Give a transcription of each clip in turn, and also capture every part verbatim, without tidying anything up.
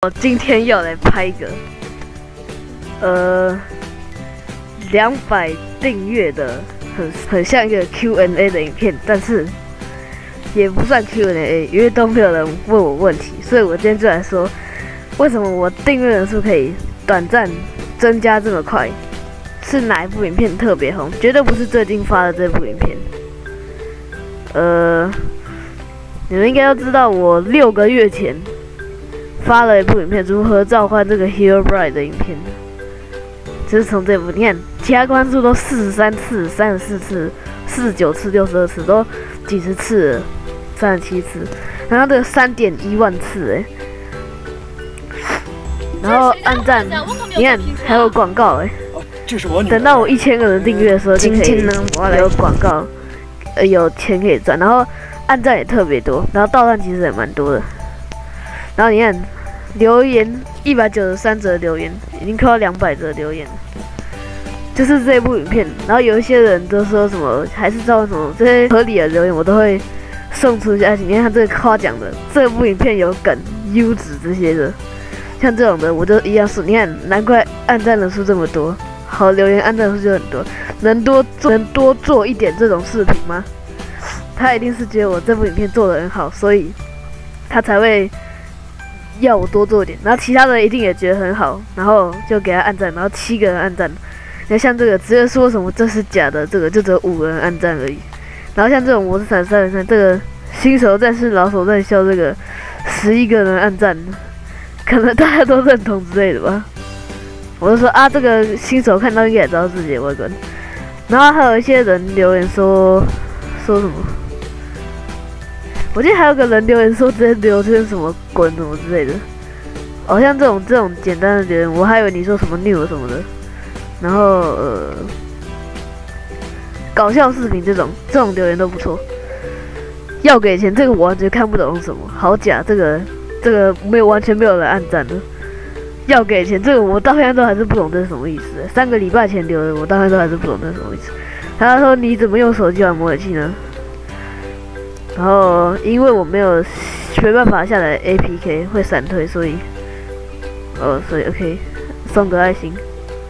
我今天要来拍一个，呃，两百订阅的，很很像一个 Q and A 的影片，但是也不算 Q and A， 因为都没有人问我问题，所以我今天就来说，为什么我订阅人数可以短暂增加这么快？是哪一部影片特别红？绝对不是最近发的这部影片。呃，你们应该都知道，我六个月前发了一部影片，如何召唤这个 Herobrine 的影片，就是从这部。你看，其他关注都四十三次、三十四次、四十九次、六十二次，都几十次了，三十七次，然后这个三点一万次哎，然后按赞，你看还有广告哎。等到我一千个人订阅的时候，就可以有广告，呃，有钱可以赚，然后按赞也特别多，然后盗赞其实也蛮多的。然后你看留言一百九十三则留言，已经快到两百则留言了，就是这部影片。然后有一些人都说什么，还是照什么这些合理的留言，我都会送出去。而且你看他这个夸奖的，这部影片有梗、优质这些的，像这种的我就一样说。你看，难怪按赞人数这么多。好，留言按赞数就很多，能多做能多做一点这种视频吗？他一定是觉得我这部影片做得很好，所以他才会要我多做一点。然后其他人一定也觉得很好，然后就给他按赞，然后七个人按赞。那像这个直接说什么这是假的，这个就只有五个人按赞而已。然后像这种我是闪三人三，这个新手战士老手在笑，这个十一个人按赞，可能大家都认同之类的吧。我就说啊，这个新手看到应该也知道自己的外观。然后还有一些人留言说说什么，我记得还有个人留言说直接留成什么滚什么之类的。好、哦、像这种这种简单的留言，我还以为你说什么 new 什么的。然后呃，搞笑视频这种这种留言都不错。要给钱，这个我完全看不懂什么，好假，这个这个没有完全没有人按赞的。要给钱，这个我到现在都还是不懂这是什么意思。三个礼拜前留的，我到现在都还是不懂这是什么意思。他说你怎么用手机玩模拟器呢？然后因为我没有没办法下载 A P K 会闪退，所以哦，所以 OK 送个爱心。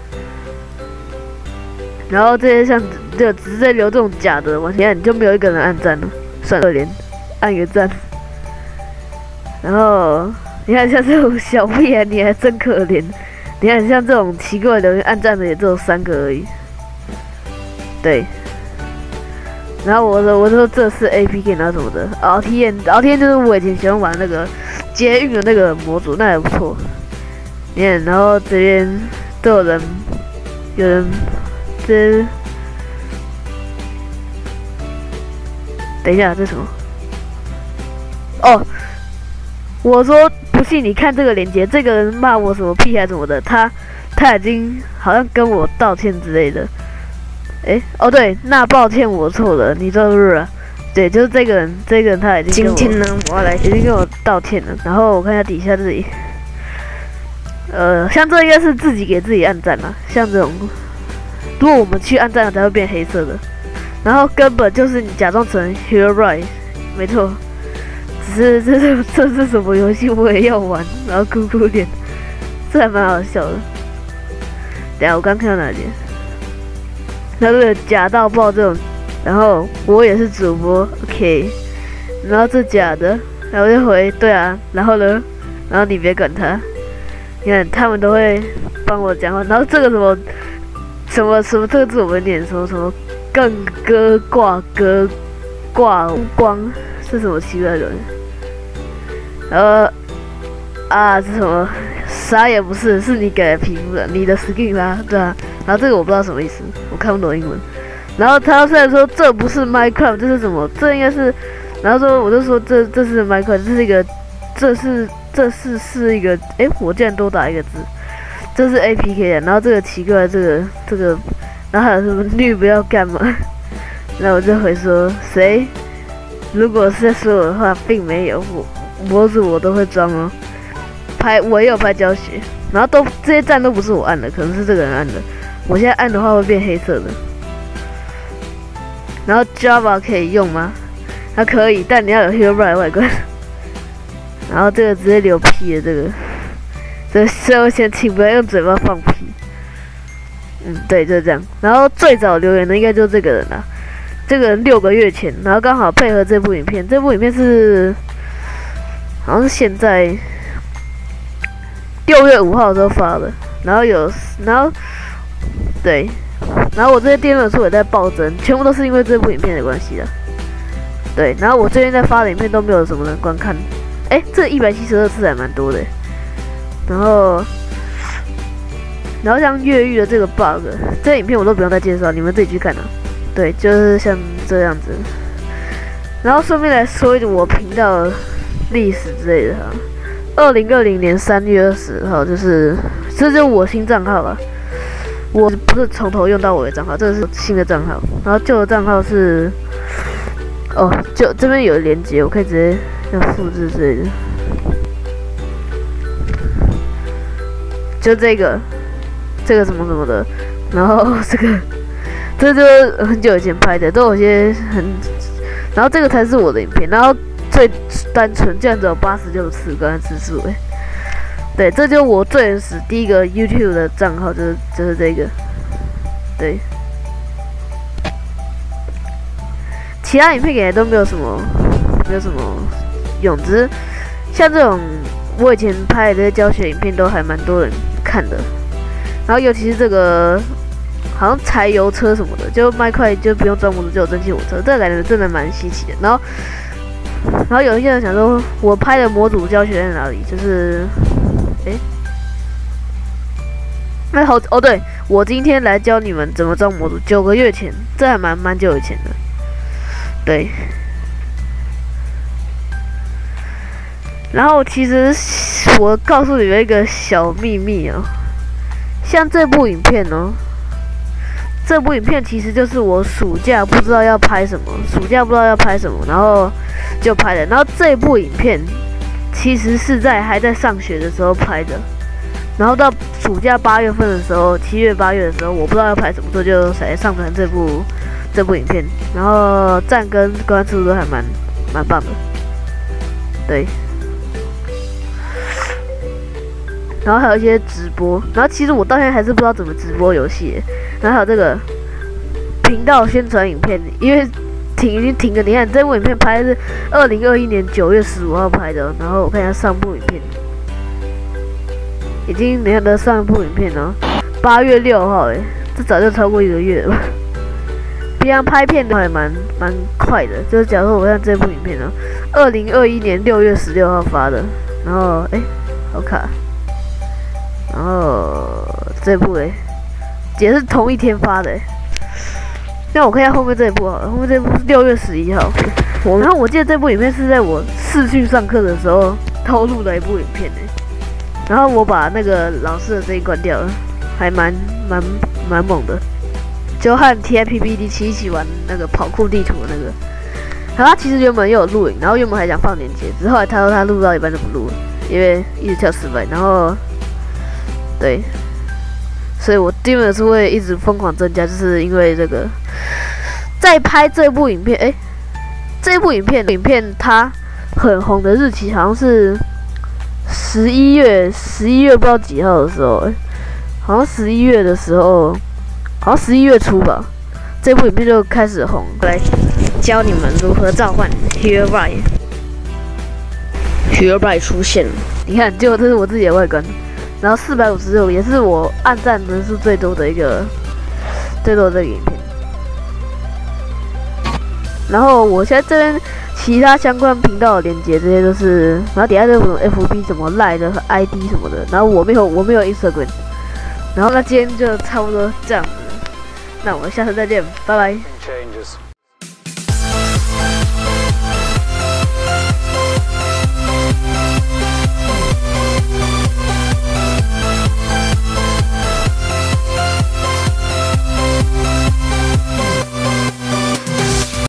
然后这些像就直接留这种假的，完全你就没有一个人按赞了，算可怜，按个赞。然后。你看像这种小屁孩，你还真可怜。你看像这种奇怪的留言，按赞的也只有三个而已。对。然后我说我说这是 A P K 然后什么的，熬体验熬体验就是我以前喜欢玩那个捷运的那个模组，那也不错。你看，然后这边都有人，有人这，等一下这是什么？哦，我说。不信你看这个链接，这个人骂我什么屁孩什么的，他他已经好像跟我道歉之类的。哎、欸，哦对，那抱歉我错了，你知道不是？对，就是这个人，这个人他已经跟我今天呢，我要来已经跟我道歉了。然后我看一下底下这里，呃，像这应该是自己给自己按赞啦，像这种，如果我们去按赞才会变黑色的，然后根本就是你假装成 Herobrine， 没错。只是这是这是什么游戏我也要玩，然后哭哭脸，这还蛮好笑的。等下我刚看到哪里？那个假到爆这种，然后我也是主播 ，OK， 然后这假的，然后就回对啊，然后呢，然后你别管他，你看他们都会帮我讲话，然后这个什么什么什么这个字我们念说什么更歌挂歌挂光是什么奇怪的人？呃啊，是什么？啥也不是，是你给的皮肤的，你的 skin 啦，对啊。然后这个我不知道什么意思，我看不懂英文。然后他虽然说这不是 Minecraft， 这是什么？这应该是，然后说我就说这这是 Minecraft， 这是一个，这是这是是一个，哎，我竟然多打一个字，这是 A P K 的。然后这个奇怪，这个这个，然后还有什么绿不要干嘛？然后我就回说谁？如果是在说我的话，并没有我。模组我都会装哦，拍我也有拍教学，然后都这些赞都不是我按的，可能是这个人按的。我现在按的话会变黑色的。然后 Java 可以用吗？它可以，但你要有 Herobrine 外观。然后这个直接留屁的这个， 这所以我先请不要用嘴巴放屁。嗯，对，就是这样。然后最早留言的应该就这个人啦，这个人六个月前，然后刚好配合这部影片，这部影片是好像是现在六月五号的时候发的，然后有，然后对，然后我这些订阅数也在暴增，全部都是因为这部影片的关系的。对，然后我最近在发的影片都没有什么人观看，哎、欸，这一百七十二次还蛮多的。然后。然后像越狱的这个 bug， 这影片我都不用再介绍，你们自己去看啊。对，就是像这样子。然后顺便来说一点我频道历史之类的哈。二零二零年三月二十号，就是这就是我新账号了。我不是从头用到尾的账号，这个是新的账号。然后旧的账号是，哦，就这边有连接，我可以直接用复制之类的。就这个。这个什么什么的，然后这个，这就是很久以前拍的，都有些很，然后这个才是我的影片，然后最单纯竟然只有八十六次观看次数哎，对，这就是我最原始第一个 YouTube 的账号，就是就是这个，对，其他影片给来都没有什么，没有什么用，只是像这种我以前拍的这些教学影片都还蛮多人看的。然后尤其是这个，好像柴油车什么的，就卖快就不用装模组就有蒸汽火车，这个感觉真的蛮稀奇的。然后，然后有一些人想说，我拍的模组教学在哪里？就是，哎，那好哦，对，我今天来教你们怎么装模组，九个月前，这还蛮蛮久以前的，对。然后其实我告诉你们一个小秘密哦。像这部影片哦，这部影片其实就是我暑假不知道要拍什么，暑假不知道要拍什么，然后就拍的。然后这部影片其实是在还在上学的时候拍的，然后到暑假八月份的时候，七月八月的时候，我不知道要拍什么，所以就才上传这部这部影片。然后赞跟关注都还蛮蛮棒的，对。然后还有一些直播，然后其实我到现在还是不知道怎么直播游戏。然后还有这个频道宣传影片，因为停已经停了。你看这部影片拍的是二零二一年九月十五号拍的，然后我看一下上部影片，已经你看的上部影片哦，八月六号哎，这早就超过一个月了。平常拍片的还蛮蛮快的，就是假如说我看这部影片呢，二零二一年六月十六号发的，然后哎，好卡。然后这部诶，也是同一天发的诶。那我看一下后面这一部好了，后面这一部是六月十一号。我然后我记得这部影片是在我视讯上课的时候偷录的一部影片诶。然后我把那个老师的声音关掉了，还蛮蛮蛮猛的，就和 T I P P D 七一起玩那个跑酷地图的那个。然后他其实原本又有录影，然后原本还想放链接，只是后来他说他录到一半就不录了，因为一直跳失败，然后。对，所以我订阅数会一直疯狂增加，就是因为这个。在拍这部影片，哎、欸，这部影片影片它很红的日期好像是十一月，十一月不知道几号的时候，欸，好像十一月的时候，好像十一月初吧，这部影片就开始红。来教你们如何召唤 Hereby。Hereby 出现了，你看，结果这是我自己的外观。然后四百五十六也是我按赞人数最多的一个最多的这个影片。然后我现在这边其他相关频道的连接这些都是，然后底下这种 F B 什么 Line 的和 I D 什么的，然后我没有我没有 Instagram。然后那今天就差不多这样子，那我们下次再见，拜拜。